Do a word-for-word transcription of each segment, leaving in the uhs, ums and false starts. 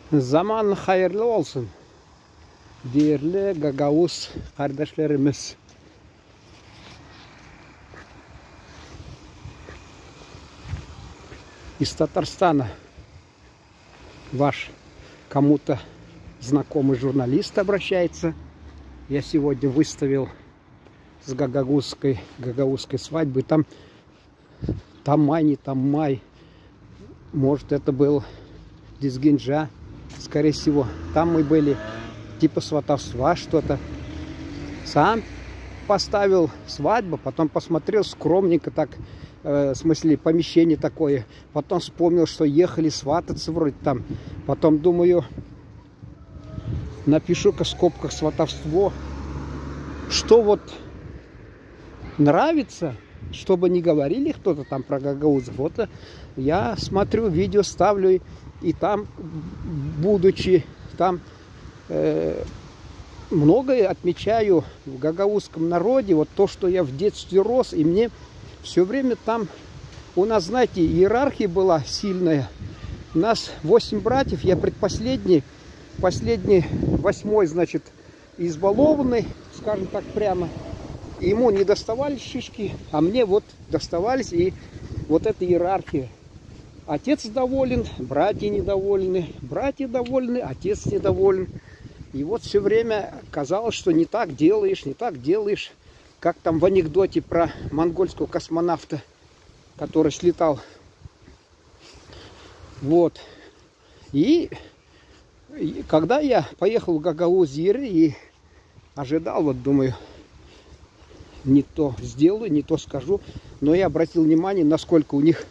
Zaman hayırlı olsun. Değerli Gagavuz kardeşlerimiz. Из Татарстана. Ваш кому-то знакомый журналист обращается. Я сегодня выставил с гагаузской, гагаузской свадьбы. Там, там май, не там май. Может, это был Дизгинджа, скорее всего. Там мы были типа сватовства, что-то. Сам поставил свадьбу, потом посмотрел скромненько так, э, в смысле помещение такое. Потом вспомнил, что ехали свататься вроде там. Потом думаю, напишу-ка в скобках сватовство. Что вот нравится, чтобы не говорили кто-то там про гагаузов. Вот я смотрю, видео ставлю, и, и там, будучи там, э, многое отмечаю в гагаузском народе. Вот то, что я в детстве рос, и мне все время там, у нас, знаете, иерархия была сильная. У нас восемь братьев, я предпоследний, последний, восьмой, значит, избалованный, скажем так прямо. Ему не доставались шишки, а мне вот доставались, и вот эта иерархия. Отец доволен, братья недовольны, братья довольны, отец недоволен. И вот все время казалось, что не так делаешь, не так делаешь, как там в анекдоте про монгольского космонавта, который слетал. Вот. И, и когда я поехал в Гагаузир и ожидал, вот думаю, не то сделаю, не то скажу, но я обратил внимание, насколько у них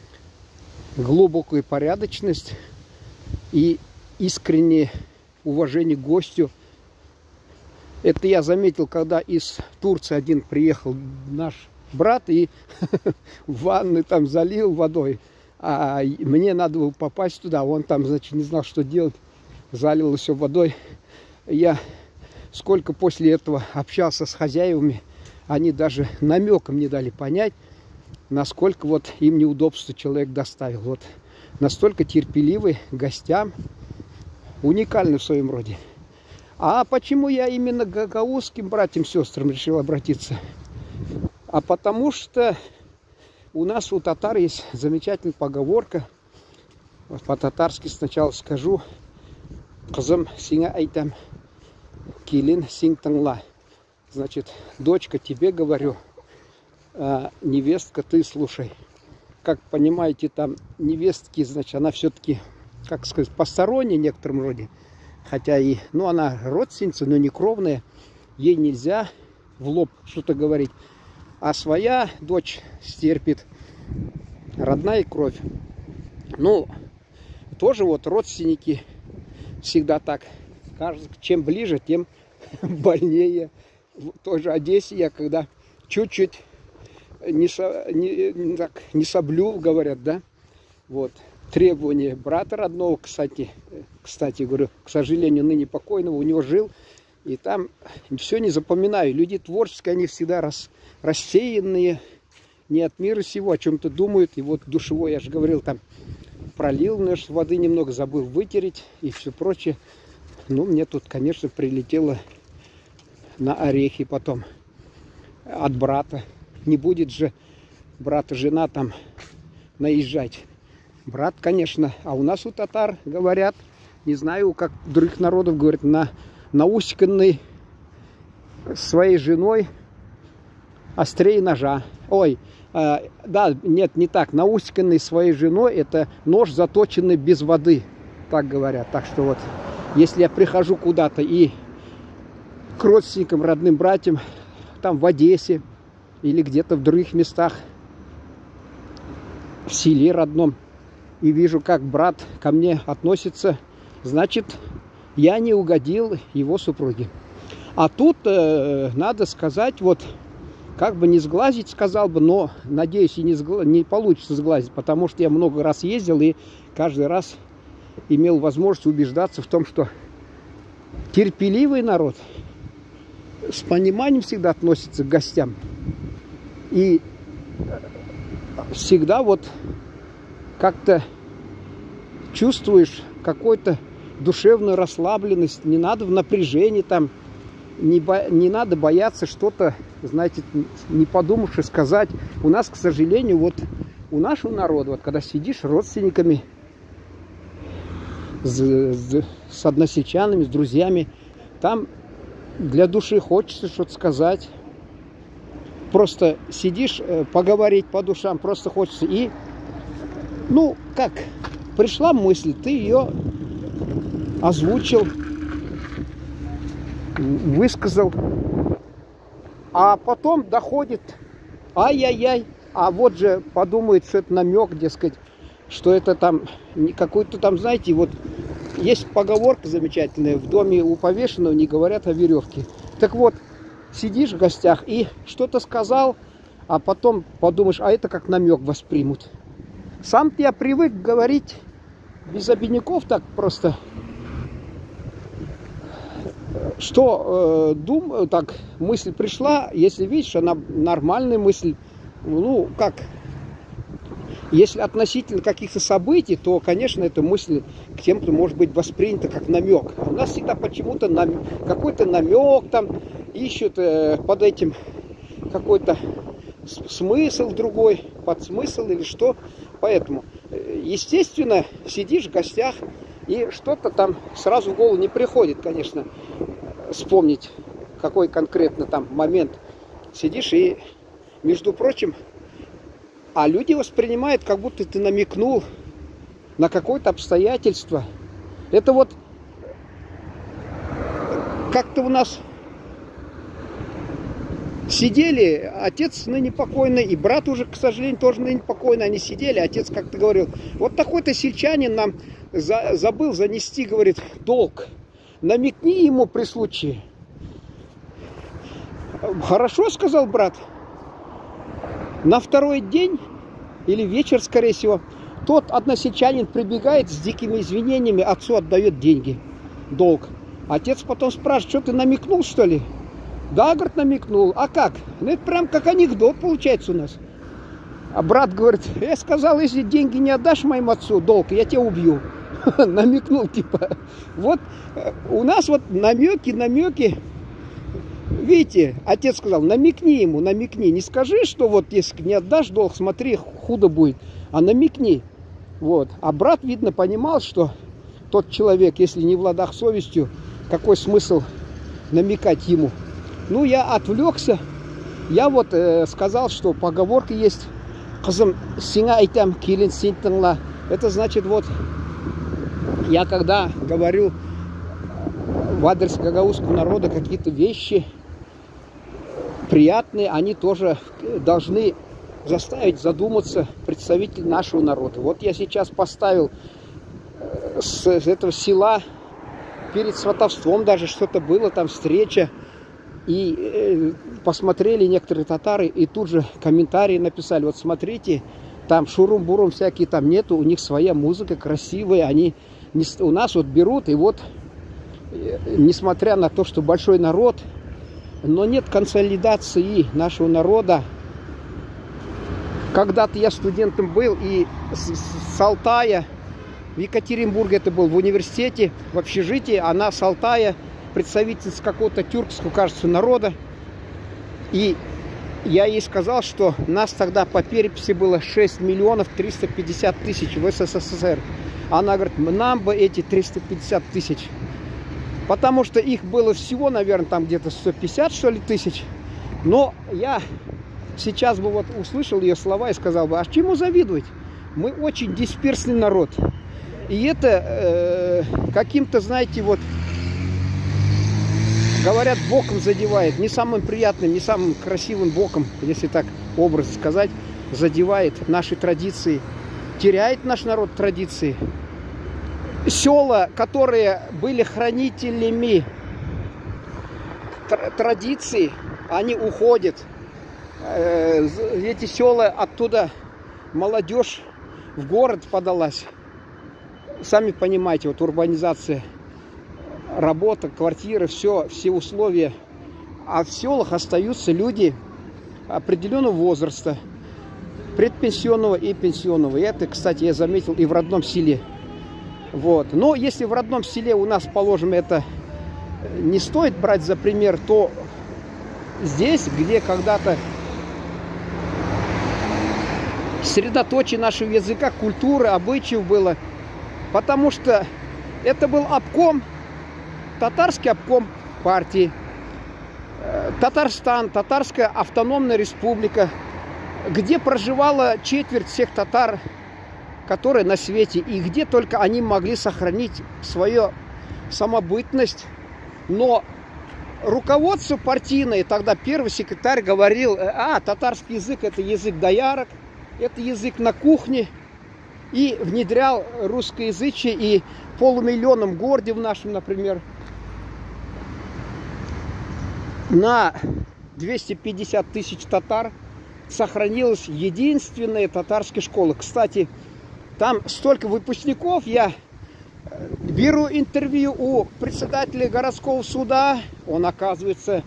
глубокая порядочность и искреннее уважение к гостю. Это я заметил, когда из Турции один приехал наш брат и в ванны там залил водой, а мне надо было попасть туда, он там, значит, не знал, что делать, залил все водой. Я сколько после этого общался с хозяевами, они даже намеком не дали понять, насколько вот им неудобство человек доставил. Вот настолько терпеливый к гостям, уникальный в своем роде. А почему я именно к гагаузским братьям, сестрам решил обратиться? А потому что у нас у татар есть замечательная поговорка. Вот по-татарски сначала скажу. Кызым сиңа айтам, килин сиң тыңла. Значит, дочка, тебе говорю, а невестка, ты слушай. Как понимаете, там невестки, значит, она все-таки, как сказать, посторонняя в некотором роде. Хотя и, ну, она родственница, но не кровная. Ей нельзя в лоб что-то говорить. А своя дочь стерпит, родная кровь. Ну, тоже вот родственники всегда так. Кажется, чем ближе, тем больнее. В той же Одессе я когда чуть-чуть не, со, не, не, так, не соблюл, говорят, да, вот, требования брата родного, кстати, кстати, говорю, к сожалению, ныне покойного, у него жил, и там все не запоминаю. Люди творческие, они всегда рас, рассеянные, не от мира сего, о чем-то думают, и вот душевой, я же говорил, там, пролил наш воды немного, забыл вытереть и все прочее. Ну, мне тут, конечно, прилетело на орехи потом от брата. Не будет же брат и жена там наезжать. Брат, конечно, а у нас у татар говорят, не знаю, как у других народов говорят, на науськанный своей женой острее ножа. Ой, э, да, нет, не так. Науськанный своей женой — это нож, заточенный без воды, так говорят. Так что вот, если я прихожу куда-то и к родственникам, родным братьям, там в Одессе или где-то в других местах, в селе родном, и вижу, как брат ко мне относится, значит, я не угодил его супруге. А тут, э, надо сказать, вот, как бы не сглазить, сказал бы, но, надеюсь, и не, сгла... не получится сглазить, потому что я много раз ездил и каждый раз имел возможность убеждаться в том, что терпеливый народ с пониманием всегда относится к гостям. И всегда вот как-то чувствуешь какой-то душевную расслабленность, не надо в напряжении там, не, бо... не надо бояться что-то, знаете, не подумавши сказать. У нас, к сожалению, вот у нашего народа, вот когда сидишь с родственниками, с, с, с односельчанами, с друзьями, там для души хочется что-то сказать. Просто сидишь, поговорить по душам, просто хочется. И, ну, как, пришла мысль, ты ее озвучил, высказал, а потом доходит, ай-яй-яй, а вот же подумает, что это намек, дескать, что это там какой-то там, знаете, вот есть поговорка замечательная: в доме у повешенного не говорят о веревке. Так вот, сидишь в гостях и что-то сказал, а потом подумаешь, а это как намек воспримут. Сам я привык говорить без обиняков, так просто, что э, дум, так мысль пришла, если видишь, она нормальная мысль, ну как, если относительно каких-то событий, то, конечно, эта мысль к тем, кто может быть воспринята как намек. А у нас всегда почему-то нам, какой-то намек там ищут э, под этим какой-то смысл другой, подсмысл или что. Поэтому, естественно, сидишь в гостях, и что-то там сразу в голову не приходит, конечно, вспомнить, какой конкретно там момент. Сидишь и, между прочим, а люди воспринимают, как будто ты намекнул на какое-то обстоятельство. Это вот как-то у нас сидели, отец ныне покойный, и брат уже, к сожалению, тоже ныне покойный. Они сидели, отец как-то говорил, вот такой-то сельчанин нам за, забыл занести, говорит, долг. Намекни ему при случае. Хорошо, сказал брат. На второй день, или вечер, скорее всего, тот односельчанин прибегает с дикими извинениями, отцу отдает деньги, долг. Отец потом спрашивает, что ты намекнул, что ли? Да, говорит, намекнул. А как? Ну, это прям как анекдот получается у нас. А брат говорит, я сказал, если деньги не отдашь моему отцу, долг, я тебя убью. Намекнул, типа. Вот у нас вот намеки, намеки. Видите, отец сказал, намекни ему, намекни. Не скажи, что вот если не отдашь долг, смотри, худо будет. А намекни. Вот. А брат, видно, понимал, что тот человек, если не в ладах с совестью, какой смысл намекать ему. Ну, я отвлекся. Я вот э, сказал, что поговорка есть. Қызым, сиңа айтам, келін сен тыңла. Это значит, вот, я когда говорю в адрес гагаузского народа какие-то вещи приятные, они тоже должны заставить задуматься представителей нашего народа. Вот я сейчас поставил с этого села перед сватовством даже что-то было, там встреча. И э, посмотрели некоторые татары, и тут же комментарии написали, вот смотрите, там шурум-бурум всякие там нету, у них своя музыка красивая, они не, у нас вот берут, и вот, э, несмотря на то, что большой народ, но нет консолидации нашего народа. Когда-то я студентом был, и с, с Алтая, в Екатеринбурге это был, в университете, в общежитии, она с Алтая, представительница какого-то тюркского, кажется, народа. И я ей сказал, что нас тогда по переписи было шесть миллионов триста пятьдесят тысяч в СССР. Она говорит, нам бы эти триста пятьдесят тысяч. Потому что их было всего, наверное, там где-то сто пятьдесят, что ли, тысяч. Но я сейчас бы вот услышал ее слова и сказал бы, а чему завидовать? Мы очень дисперсный народ. И это э, каким-то, знаете, вот, говорят, боком задевает, не самым приятным, не самым красивым боком, если так образно сказать, задевает наши традиции, теряет наш народ традиции. Села, которые были хранителями традиций, они уходят. Эти села, оттуда молодежь в город подалась. Сами понимаете, вот урбанизация. Работа, квартиры, все, все условия. А в селах остаются люди определенного возраста, предпенсионного и пенсионного. И это, кстати, я заметил и в родном селе. Вот. Но если в родном селе у нас, положим, это не стоит брать за пример, то здесь, где когда-то средоточие нашего языка, культуры, обычаев было, потому что это был обком, татарский обком партии, Татарстан, Татарская автономная республика, где проживала четверть всех татар, которые на свете, и где только они могли сохранить свою самобытность. Но руководство партийное, тогда первый секретарь говорил: а, татарский язык — это язык доярок, это язык на кухне, и внедрял русскоязычие, и в полумиллионном городе в нашем, например, на двести пятьдесят тысяч татар сохранилась единственная татарская школа. Кстати, там столько выпускников. Я беру интервью у председателя городского суда. Он, оказывается,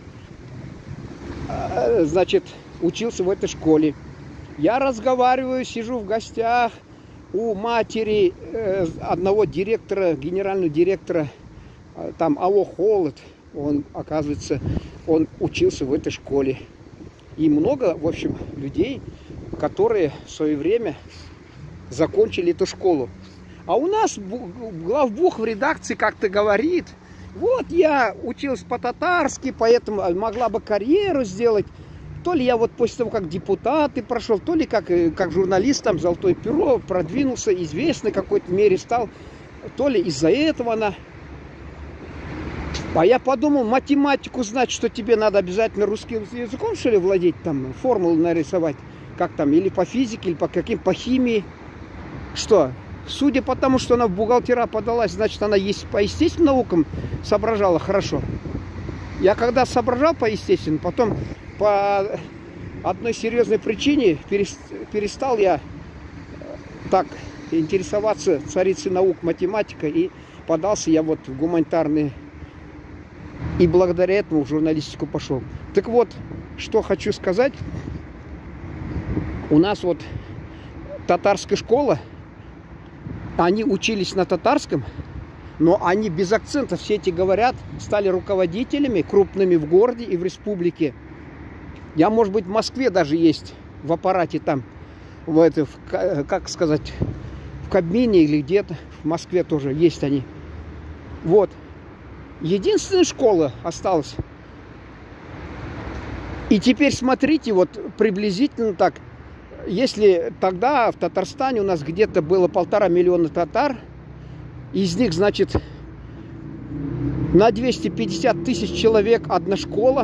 значит, учился в этой школе. Я разговариваю, сижу в гостях у матери одного директора, генерального директора, там, АО «Холод». Он, оказывается, он учился в этой школе. И много, в общем, людей, которые в свое время закончили эту школу. А у нас главбух в редакции как-то говорит: вот я учился по-татарски, поэтому могла бы карьеру сделать. То ли я вот после того, как депутаты прошел, то ли как, как журналист, там, «Золотое перо», продвинулся, известный в какой-то мере стал, то ли из-за этого она... А я подумал, математику знать, что тебе надо обязательно русским языком, что ли, владеть, там, формулу нарисовать, как там, или по физике, или по каким, по химии. Что? Судя по тому, что она в бухгалтера подалась, значит, она есть по естественным наукам соображала хорошо. Я когда соображал по естественным, потом по одной серьезной причине перестал я так интересоваться царицей наук, математикой, и подался я вот в гуманитарные. И благодаря этому в журналистику пошел. Так вот, что хочу сказать. У нас вот татарская школа. Они учились на татарском, но они без акцента, все эти говорят, стали руководителями крупными в городе и в республике. Я, может быть, в Москве даже есть, в аппарате там, в это, в, как сказать, в Кабмине или где-то, в Москве тоже есть они. Вот. Единственная школа осталась. И теперь смотрите, вот приблизительно так. Если тогда в Татарстане у нас где-то было полтора миллиона татар, из них, значит, на двести пятьдесят тысяч человек одна школа.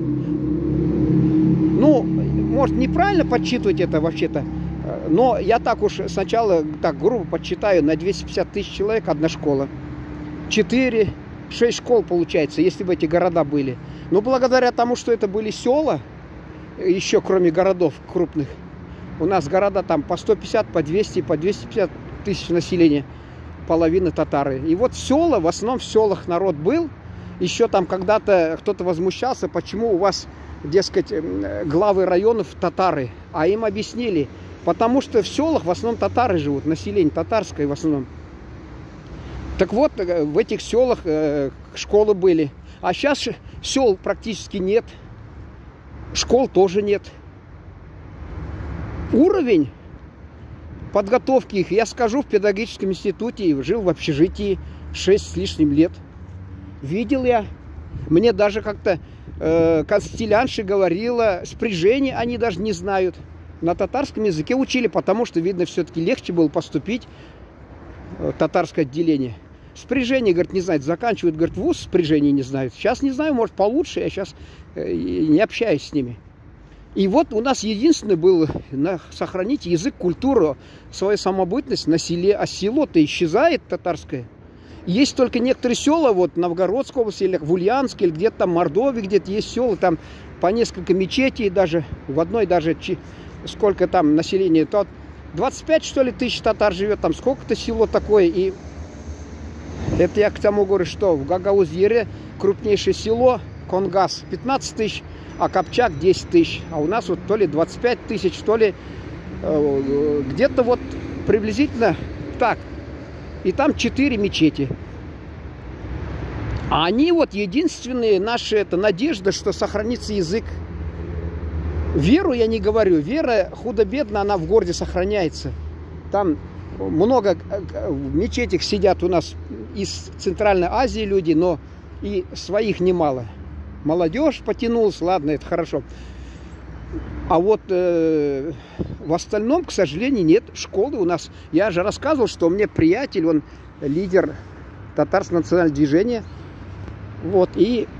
Ну, может, неправильно подсчитывать это вообще-то, но я так уж сначала, так грубо подсчитаю, на двести пятьдесят тысяч человек одна школа. четыре шесть школ получается, если бы эти города были. Но благодаря тому, что это были села, еще кроме городов крупных, у нас города там по сто пятьдесят, по двести, по двести пятьдесят тысяч населения, половина татары. И вот села, в основном в селах народ был. Еще там когда-то кто-то возмущался, почему у вас, дескать, главы районов татары. А им объяснили, потому что в селах в основном татары живут, население татарское в основном. Так вот, в этих селах э, школы были. А сейчас сел практически нет. Школ тоже нет. Уровень подготовки их, я скажу, в педагогическом институте, жил в общежитии шесть с лишним лет. Видел я. Мне даже как-то э, констелянша говорила, спряжение они даже не знают. На татарском языке учили, потому что, видно, все-таки легче было поступить в татарское отделение. Спряжение, говорит, не знает, заканчивают, говорит, вуз спряжение не знают. Сейчас не знаю, может, получше, я сейчас не общаюсь с ними. И вот у нас единственное было сохранить язык, культуру, свою самобытность на селе. А село-то исчезает татарское. Есть только некоторые села, вот в Новгородской области, или в Ульяновске, или где-то там в Мордовии, где-то есть села, там по несколько мечетей, даже в одной даже, сколько там населения, то двадцать пять, что ли, тысяч татар живет, там сколько-то село такое. И это я к тому говорю, что в Гагаузире крупнейшее село, Конгас, пятнадцать тысяч, а Копчак десять тысяч. А у нас вот то ли двадцать пять тысяч, то ли э, где-то вот приблизительно так. и там четыре мечети. А они вот единственные наши, это надежда, что сохранится язык. Веру я не говорю. Вера худо-бедно, она в городе сохраняется. Там много в мечетях сидят у нас из Центральной Азии люди, но и своих немало. Молодежь потянулась, ладно, это хорошо. А вот э, в остальном, к сожалению, нет школы у нас. Я же рассказывал, что у меня приятель, он лидер татарского национального движения. Вот, и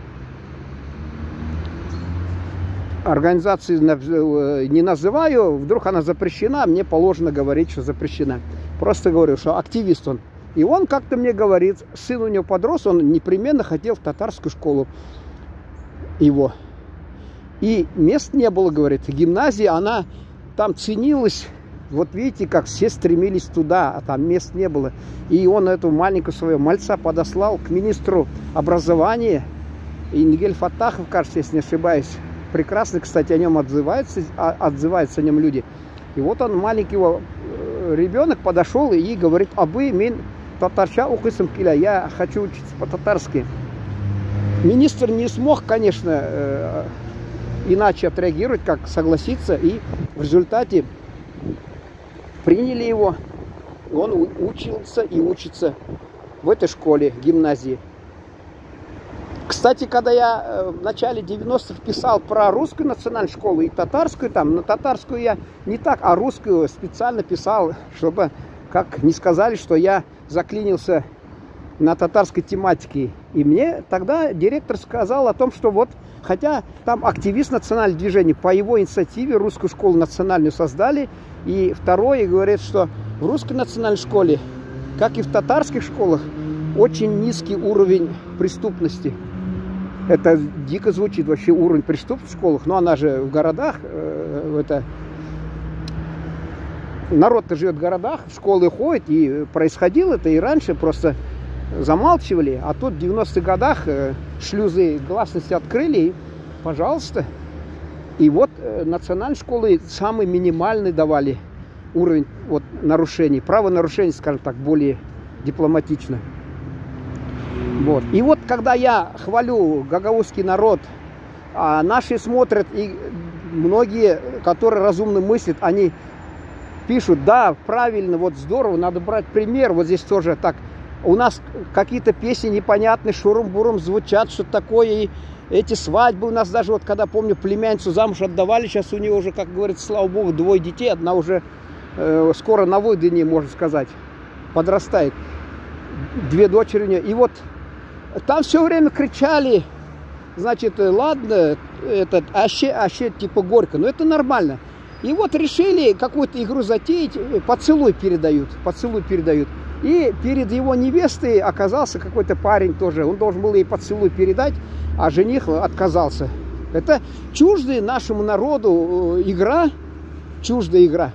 организации не называю, вдруг она запрещена, мне положено говорить, что запрещена. Просто говорю, что активист он. И он как-то мне говорит, сын у него подрос, он непременно хотел в татарскую школу его. И мест не было, говорит, гимназия, она там ценилась. Вот видите, как все стремились туда, а там мест не было. И он эту маленькую своего мальца подослал к министру образования. И Нигель Фаттахов, кажется, если не ошибаюсь, прекрасно, кстати, о нем отзываются, отзываются о нем люди. И вот он, маленький его ребенок, подошел и говорит, абы мин татарча укысым киля, я хочу учиться по-татарски. Министр не смог, конечно, иначе отреагировать, как согласиться, и в результате приняли его, он учился и учится в этой школе, гимназии. Кстати, когда я в начале девяностых писал про русскую национальную школу и татарскую, там, на татарскую я не так, а русскую специально писал, чтобы, как не сказали, что я заклинился на татарской тематике. И мне тогда директор сказал о том, что вот, хотя там активист национального движения, по его инициативе русскую школу национальную создали. И второе, говорит, что в русской национальной школе, как и в татарских школах, очень низкий уровень преступности. Это дико звучит вообще, уровень преступности в школах, но она же в городах, э, это... народ-то живет в городах, в школы ходит, и происходило это и раньше, просто замалчивали. А тут в девяностых годах э, шлюзы гласности открыли, и, пожалуйста. И вот э, национальные школы самый минимальный давали уровень вот, нарушений, правонарушений, скажем так, более дипломатично. Вот. И вот когда я хвалю гагаузский народ, а наши смотрят, и многие, которые разумно мыслят, они пишут, да, правильно, вот здорово, надо брать пример, вот здесь тоже так. У нас какие-то песни непонятные, шурум-бурум звучат, что такое, и эти свадьбы у нас даже, вот когда, помню, племянницу замуж отдавали, сейчас у нее уже, как говорится, слава богу, двое детей, одна уже э, скоро на выдании, можно сказать, подрастает, две дочери у нее, и вот там все время кричали, значит, ладно, этот, аще, аще, типа горько, но это нормально. И вот решили какую-то игру затеять, поцелуй передают, поцелуй передают. И перед его невестой оказался какой-то парень тоже. Он должен был ей поцелуй передать, а жених отказался. Это чуждая нашему народу игра, чуждая игра.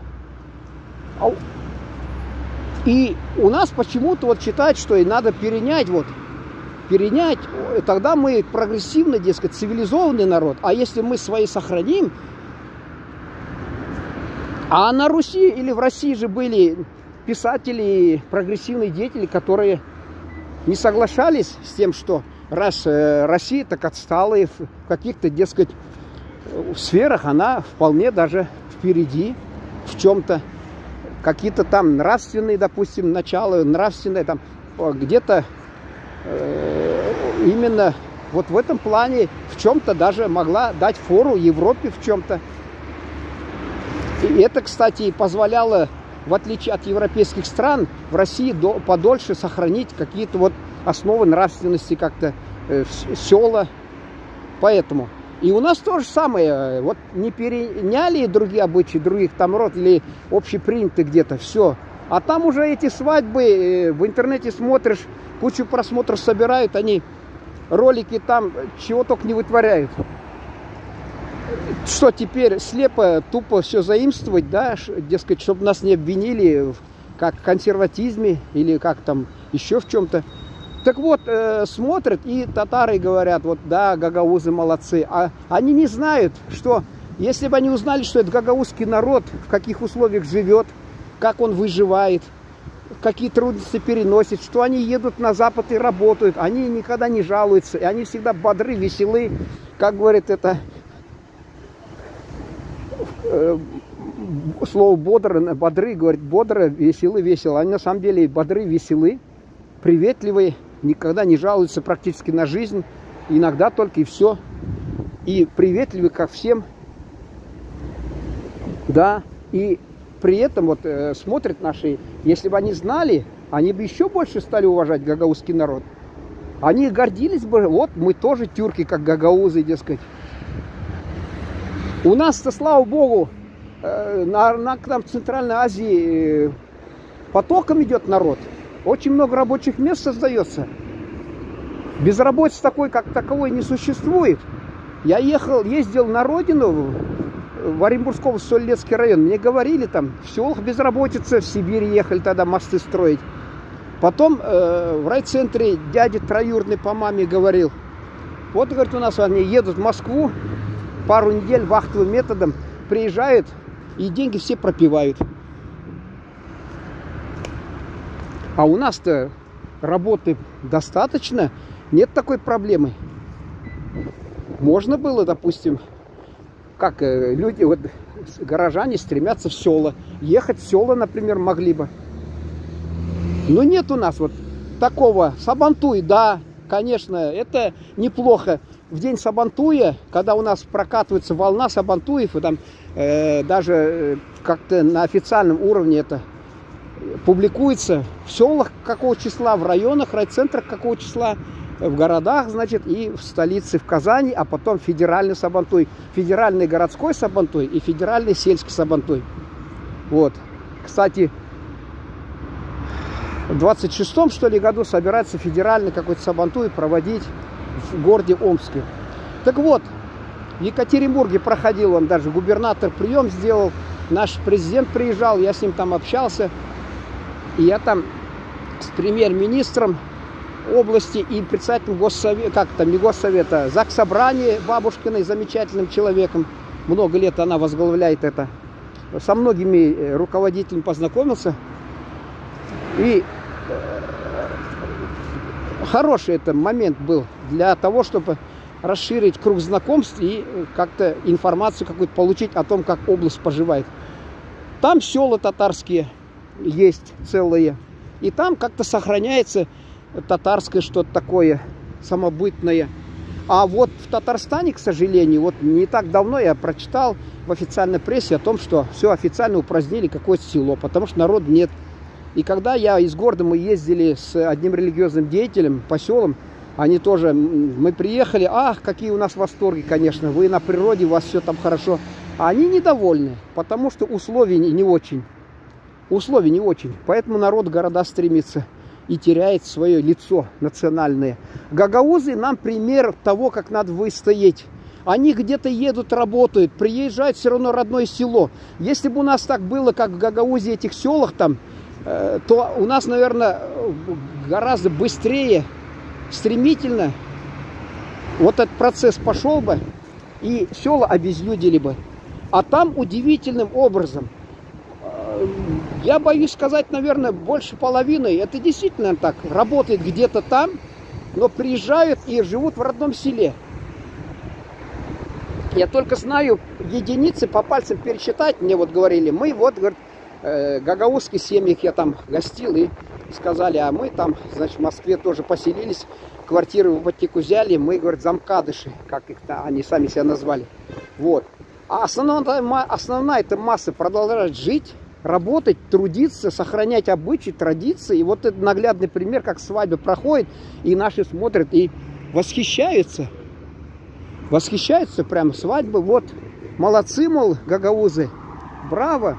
И у нас почему-то вот считают, что и надо перенять, вот, перенять, тогда мы прогрессивный, дескать, цивилизованный народ. А если мы свои сохраним, а на Руси или в России же были писатели, прогрессивные деятели, которые не соглашались с тем, что раз э, Россия так отстала и в каких-то, дескать, сферах она вполне даже впереди в чем-то. Какие-то там нравственные, допустим, начала, нравственные, там где-то э, именно вот в этом плане в чем-то даже могла дать фору Европе в чем-то. И это, кстати, позволяло, в отличие от европейских стран, в России до, подольше сохранить какие-то вот основы нравственности, как-то э, села. Поэтому. И у нас то же самое. Вот не переняли другие обычаи, других там народ или общеприняты где-то, все. А там уже эти свадьбы, э, в интернете смотришь, кучу просмотров собирают, они ролики там чего только не вытворяют. Что теперь слепо, тупо все заимствовать, да, дескать, чтобы нас не обвинили в как консерватизме или как там еще в чем-то. Так вот, э, смотрят и татары говорят, вот да, гагаузы молодцы, а они не знают, что если бы они узнали, что это гагаузский народ, в каких условиях живет, как он выживает, какие трудности переносят, что они едут на Запад и работают. Они никогда не жалуются, и они всегда бодры, веселы. Как говорит это э, слово бодры, бодры, говорит, бодро, веселы, весело. Они на самом деле бодры, веселы, приветливые, никогда не жалуются практически на жизнь. Иногда только и все. И приветливы ко всем. Да, и при этом вот э, смотрят наши, если бы они знали, они бы еще больше стали уважать гагаузский народ. Они гордились бы, вот мы тоже тюрки, как гагаузы, дескать. У нас-то, слава богу, э, на, на, к нам в Центральной Азии э, потоком идет народ. Очень много рабочих мест создается. Безработицы такой, как таковой, не существует. Я ехал, ездил на родину, в Оренбургской области, Солилецкий район. Мне говорили, там в селах безработица, в Сибирь ехали тогда мосты строить. Потом э, в райцентре дядя троюродный по маме говорил, вот, говорит, у нас они едут в Москву, пару недель вахтовым методом приезжают и деньги все пропивают. А у нас-то работы достаточно, нет такой проблемы. Можно было, допустим, как люди, вот, горожане стремятся в села. Ехать в села, например, могли бы. Но нет у нас вот такого. Сабантуй, да, конечно, это неплохо. В день Сабантуя, когда у нас прокатывается волна Сабантуев, и там э, даже э, как-то на официальном уровне это публикуется в селах какого числа, в районах, райцентрах какого числа, в городах, значит, и в столице, в Казани, а потом федеральный Сабантуй, федеральный городской Сабантуй и федеральный сельский Сабантуй. Вот. Кстати, в двадцать шестом, что ли, году собирается федеральный какой-то Сабантуй проводить в городе Омске. Так вот, в Екатеринбурге проходил, он даже губернатор прием сделал, наш президент приезжал, я с ним там общался, и я там с премьер-министром области и председателем госсовета, как там, не госсовета, Заксобрания Бабушкиной, замечательным человеком. Много лет она возглавляет это. Со многими руководителями познакомился. И э, хороший это момент был для того, чтобы расширить круг знакомств и как-то информацию какую-то получить о том, как область поживает. Там села татарские есть целые. И там как-то сохраняется татарское что-то такое самобытное. А вот в Татарстане, к сожалению, вот не так давно я прочитал в официальной прессе о том, что все официально упразднили какое-то село, потому что народа нет. И когда я из города, мы ездили с одним религиозным деятелем по селам, они тоже, мы приехали, ах, какие у нас восторги, конечно, вы на природе, у вас все там хорошо. А они недовольны, потому что условия не, не очень. Условия не очень. Поэтому народ в города стремится и теряет свое лицо национальное. Гагаузы нам пример того, как надо выстоять. Они где-то едут, работают, приезжают все равно родное село. Если бы у нас так было, как в Гагаузе, этих селах там, э, то у нас, наверное, гораздо быстрее, стремительно вот этот процесс пошел бы, и села обезлюдили бы. А там удивительным образом, я боюсь сказать, наверное, больше половины, это действительно так, работает где-то там, но приезжают и живут в родном селе. Я только знаю единицы, по пальцам пересчитать, мне вот говорили, мы вот, говорят, э, гагаузские семьи я там гостил, и сказали, а мы там, значит, в Москве тоже поселились, квартиры в ипотеку взяли, мы, говорят, замкадыши, как их там, они сами себя назвали. Вот. А основная, основная эта масса продолжает жить, работать, трудиться, сохранять обычаи, традиции. И вот это наглядный пример, как свадьба проходит, и наши смотрят и восхищаются. Восхищаются прям свадьбы. Вот, молодцы, мол, гагаузы, браво.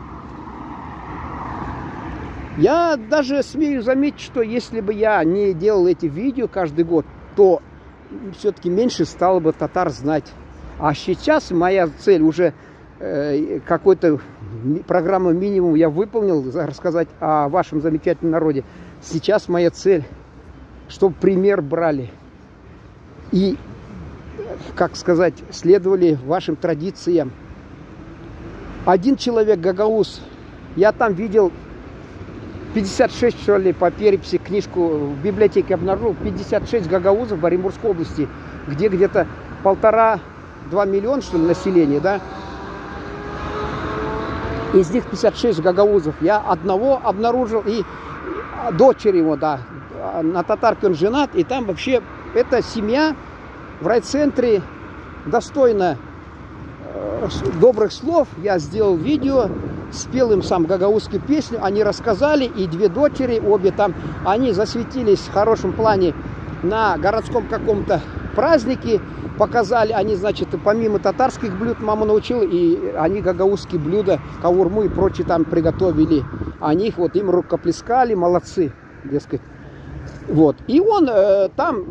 Я даже смею заметить, что если бы я не делал эти видео каждый год, то все-таки меньше стало бы татар знать. А сейчас моя цель уже э, какой-то программу минимум я выполнил, рассказать о вашем замечательном народе. Сейчас моя цель, чтобы пример брали и, как сказать, следовали вашим традициям. Один человек, гагауз, я там видел пятьдесят шесть, что ли, по переписи, книжку в библиотеке обнаружил, пятьдесят шесть гагаузов в Оренбургской области, где где-то полтора-два миллиона, что ли, населения, да. Из них пятьдесят шесть гагаузов. Я одного обнаружил, и дочери его, да, на татарке он женат, и там вообще эта семья в райцентре достойна э, добрых слов. Я сделал видео, спел им сам гагаузскую песню, они рассказали, и две дочери, обе там, они засветились в хорошем плане на городском каком-то празднике, показали, они, значит, помимо татарских блюд мама научила, и они гагаузские блюда, каурму и прочее там приготовили. Они их вот им рукоплескали, молодцы, дескать. Вот. И он э, там,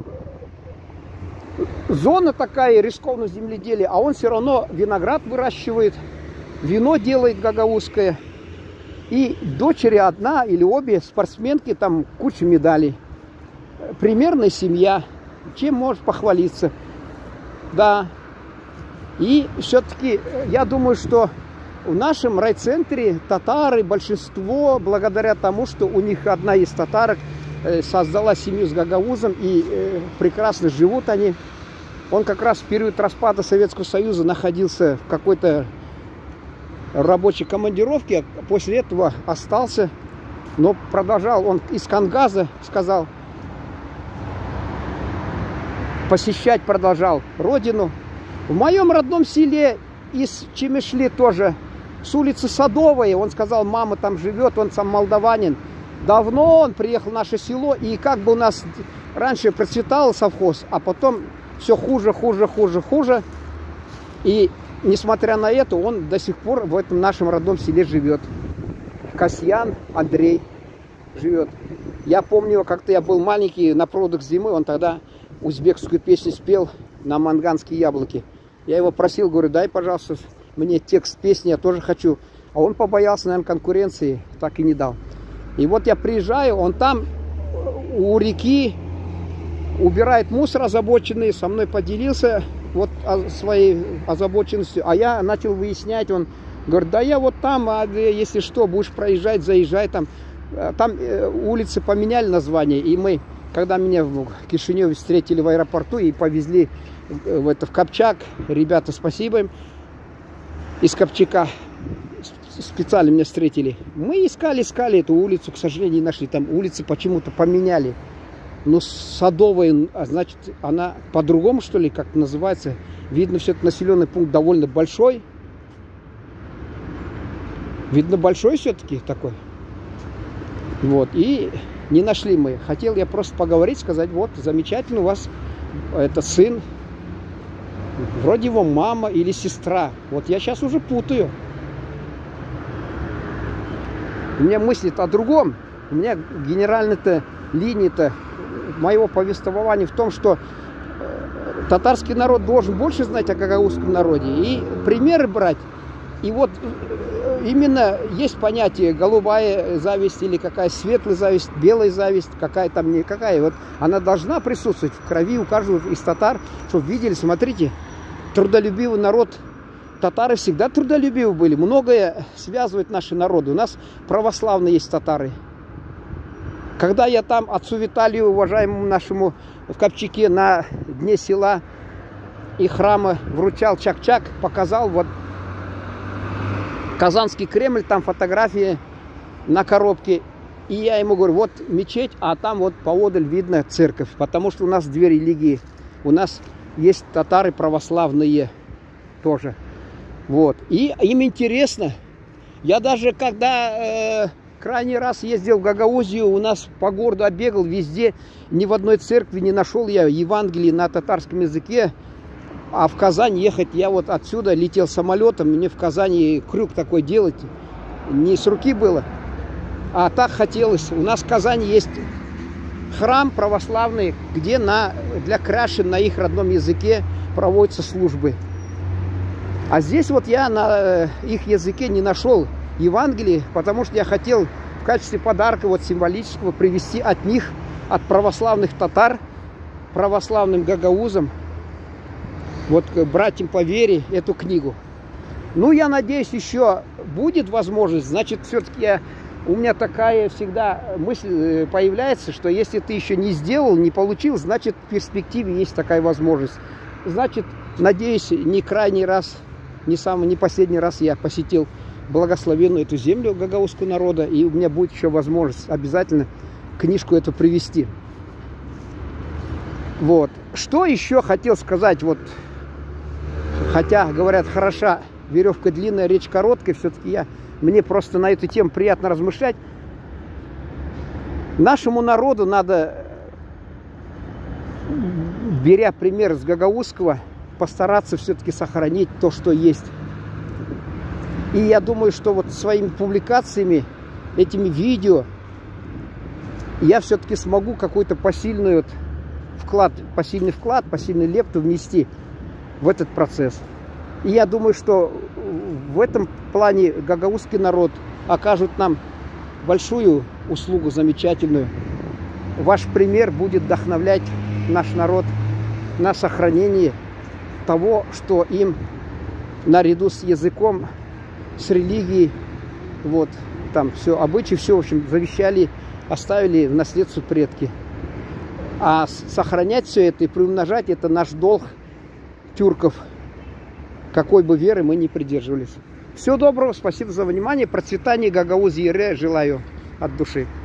зона такая, рискованное земледелие, а он все равно виноград выращивает, вино делает гагаузское. И дочери одна или обе спортсменки, там куча медалей. Примерная семья. Чем может похвалиться? Да. И все-таки я думаю, что в нашем райцентре татары, большинство, благодаря тому, что у них одна из татарок создала семью с гагаузом, и э, прекрасно живут они. Он как раз в период распада Советского Союза находился в какой-то рабочей командировке, а после этого остался, но продолжал, он из Кангаза, сказал, посещать продолжал родину. В моем родном селе из Чемешли тоже, с улицы Садовой, он сказал, мама там живет, он сам молдаванин. Давно он приехал в наше село, и как бы у нас раньше процветал совхоз, а потом все хуже, хуже, хуже, хуже. И несмотря на это, он до сих пор в этом нашем родном селе живет. Касьян Андрей живет. Я помню, как-то я был маленький, на проводах зимы, он тогда узбекскую песню спел на манганские яблоки. Я его просил, говорю, дай, пожалуйста, мне текст песни, я тоже хочу. А он побоялся, наверное, конкуренции, так и не дал. И вот я приезжаю, он там у реки убирает мусор озабоченный, со мной поделился вот своей озабоченностью. А я начал выяснять, он говорит, да я вот там, а если что, будешь проезжать, заезжай там. Там улицы поменяли название, и мы, когда меня в Кишиневе встретили в аэропорту и повезли в, это, в Копчак, ребята, спасибо им, из Копчака специально меня встретили. Мы искали, искали эту улицу, к сожалению, не нашли. Там улицы почему-то поменяли. Но Садовая, значит, она по-другому, что ли, как называется. Видно, все это населенный пункт довольно большой. Видно, большой все-таки такой. Вот, и не нашли мы. Хотел я просто поговорить, сказать, вот, замечательно, у вас это сын. Вроде его мама или сестра. Вот я сейчас уже путаю. У меня мысли-то о другом. У меня генеральная-то линия-то моего повествования в том, что татарский народ должен больше знать о гагаузском народе и примеры брать. И вот именно есть понятие голубая зависть или какая светлая зависть, белая зависть, какая там не какая. Вот она должна присутствовать в крови у каждого из татар, чтобы видели, смотрите, трудолюбивый народ. Татары всегда трудолюбивы были. Многое связывает наши народы. У нас православные есть татары. Когда я там отцу Виталию, уважаемому нашему в Копчаке, на дне села и храма вручал чак-чак, показал вот Казанский Кремль, там фотографии на коробке. И я ему говорю, вот мечеть, а там вот поодаль видно церковь. Потому что у нас две религии. У нас есть татары православные тоже. Вот. И им интересно. Я даже когда э, крайний раз ездил в Гагаузию, у нас по городу оббегал везде, ни в одной церкви не нашел я Евангелие на татарском языке. А в Казань ехать, я вот отсюда летел самолетом, мне в Казани крюк такой делать не с руки было, а так хотелось. У нас в Казани есть храм православный, где на, для крашен на их родном языке проводятся службы. А здесь вот я на их языке не нашел Евангелие, потому что я хотел в качестве подарка вот символического привезти от них, от православных татар, православным гагаузам, вот братьям по вере, эту книгу. Ну, я надеюсь, еще будет возможность. Значит, все-таки я у меня такая всегда мысль появляется, что если ты еще не сделал, не получил, значит в перспективе есть такая возможность. Значит, надеюсь, не крайний раз, не самый, не последний раз я посетил благословенную эту землю гагаузского народа, и у меня будет еще возможность обязательно книжку эту привести. Вот. Что еще хотел сказать, вот, хотя, говорят, хороша веревка длинная, речь короткая, все-таки я, мне просто на эту тему приятно размышлять. Нашему народу надо, беря пример с гагаузского, постараться все-таки сохранить то, что есть. И я думаю, что вот своими публикациями, этими видео, я все-таки смогу какой-то посильный вот вклад, посильный вклад, посильный лепту внести в этот процесс. И я думаю, что в этом плане гагаузский народ окажет нам большую услугу, замечательную. Ваш пример будет вдохновлять наш народ на сохранение того, что им наряду с языком, с религией, вот, там все, обычаи, все, в общем, завещали, оставили в наследство предки. А сохранять все это и приумножать — это наш долг тюрков, какой бы веры мы ни придерживались. Всего доброго, спасибо за внимание, процветания Гагаузии желаю от души.